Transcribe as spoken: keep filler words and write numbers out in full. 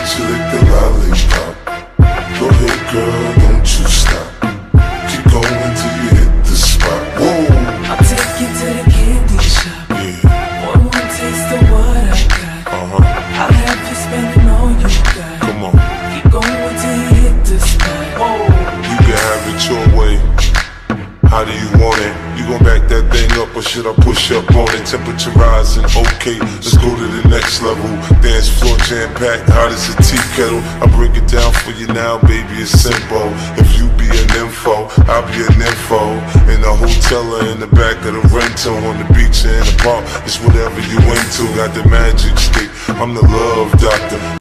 you lick the lollipop. Go ahead, girl, don't you stop. Keep going till you hit the spot. Whoa. I'll take you to the candy shop. Yeah. One more taste of what I got. Uh-huh. I'll have you spending all you got. Come on. Keep going till you hit the spot. Whoa. You can have it your way. How do you want it? You gon' back that thing up or should I push up on it? Temperature rising, okay, let's go to the next level. Dance floor jam-packed, hot as a tea kettle. I break it down for you now, baby, it's simple. If you be an info, I'll be an info. In a hotel or in the back of the rental, on the beach or in the park, it's whatever you into. Got the magic stick, I'm the love doctor.